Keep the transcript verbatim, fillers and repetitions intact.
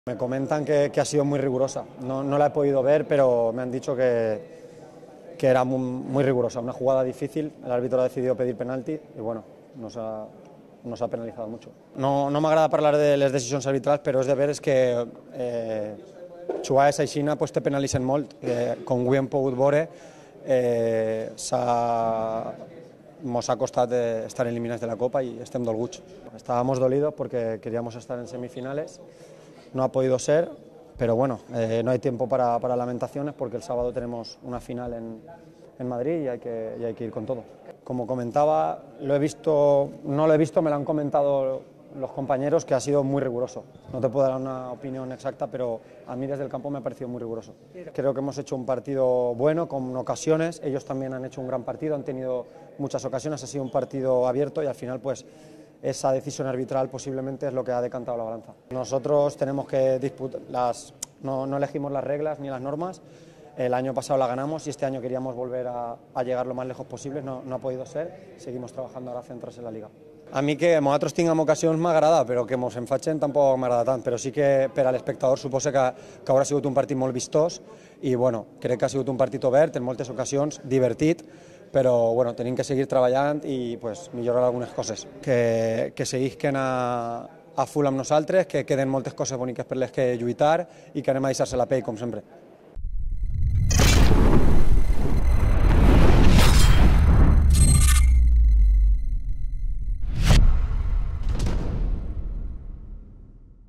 Me comentan que, que ha sido muy rigurosa, no, no la he podido ver, pero me han dicho que, que era muy, muy rigurosa, una jugada difícil, el árbitro ha decidido pedir penalti y bueno, nos ha, nos ha penalizado mucho. No, no m'agrada parlar de les decisions arbitrals, però és de veres que eh, jugades així pues, te penalitzen molt, eh, com avui hem pogut veure, eh, nos ha costat estar eliminats de la Copa y estem dolguts. Estábamos dolidos porque queríamos estar en semifinales. No ha podido ser, pero bueno, eh, no hay tiempo para, para lamentaciones porque el sábado tenemos una final en, en Madrid y hay, que, y hay que ir con todo. Como comentaba, lo he visto, no lo he visto, me lo han comentado los compañeros que ha sido muy riguroso. No te puedo dar una opinión exacta, pero a mí desde el campo me ha parecido muy riguroso. Creo que hemos hecho un partido bueno, con ocasiones, ellos también han hecho un gran partido, han tenido muchas ocasiones, ha sido un partido abierto y al final pues esa decisión arbitral posiblemente es lo que ha decantado la balanza. Nosotros tenemos que disputar, las, no, no elegimos las reglas ni las normas, el año pasado la ganamos y este año queríamos volver a, a llegar lo más lejos posible, no, no ha podido ser, seguimos trabajando ahora centrats en la Liga. A mi que nosaltres tinguem ocasions m'agrada, però que mos enfatxen tampoc m'agrada tant, però sí que per a l'espectador suposa que, que haurà sigut un partit molt vistós i bueno, crec que ha sigut un partit obert en moltes ocasions, divertit, però bueno, tenim que seguir treballant i pues, millorar algunes coses. Que, que seguisquen a, a full amb nosaltres, que queden moltes coses boniques per les que lluitar i que anem a deixar-se la pell, com sempre.